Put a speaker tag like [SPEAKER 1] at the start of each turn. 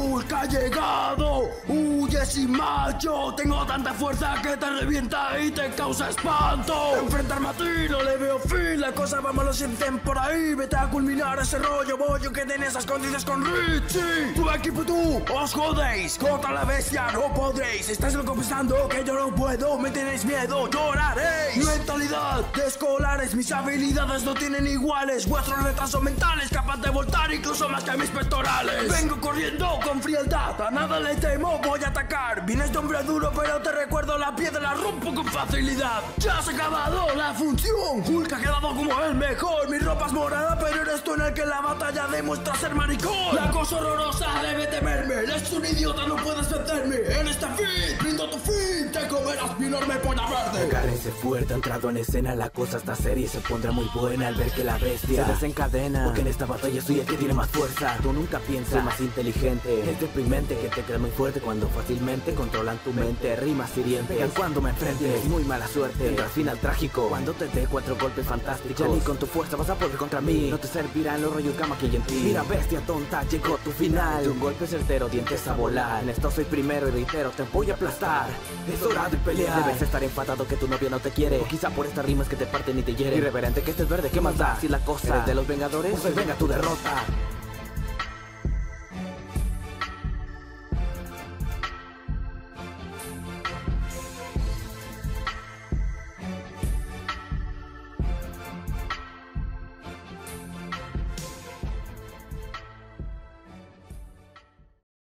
[SPEAKER 1] Hulk ha llegado, huye sin macho. Tengo tanta fuerza que te revienta y te causa espanto. Enfrentarme a ti no le veo fin, la cosa va mal, lo sienten por ahí. Vete a culminar ese rollo bollo que tienes escondidas con Richie. Tu equipo y tú, os jodéis, contra la bestia no podréis. Estáis loco pensando que yo no puedo, me tenéis miedo, lloraréis. Mentalidad de escolares, mis habilidades no tienen iguales. Vuestros retrasos mentales capaz de voltar incluso más que mis pectorales. Vengo corriendo con frialdad, a nada le temo, voy a atacar. Vienes de hombre duro pero te recuerdo la piedra, la rompo con facilidad. Ya se ha acabado la función, Hulk ha quedado como el mejor. Mi ropa es morada pero eres tú en el que en la batalla demuestra ser maricón. La cosa horrorosa debe temerme, eres un idiota, no puedes vencerme. En este fin, brindo tu fin, te comerás mi enorme polla verde.
[SPEAKER 2] Agárrense fuerte, ha entrado en escena, la cosa esta serie se pondrá muy buena al ver que la bestia se desencadena. Porque en esta batalla soy el que tiene más fuerza. Tú nunca piensas, soy más inteligente. Es deprimente que te creas muy fuerte cuando fácilmente controlan tu mente. Rimas hirientes, pegan cuando me enfrentes. Muy mala suerte, tendrás final trágico cuando te dé 4 golpes fantásticos. Ya ni con tu fuerza vas a poder contra mí, no te servirán los rayos gamma que hay en ti. Mira bestia tonta, llegó tu final. Un golpe certero, dientes a volar. En esto soy primero y reitero, te voy a aplastar. Es hora de pelear. Debes estar enfadado que tu novia no te quiere, o quizá por estas rimas que te parten y te hieren. Irreverente que estés verde, ¿qué más da? Si la cosa es de los Vengadores, pues venga tu derrota.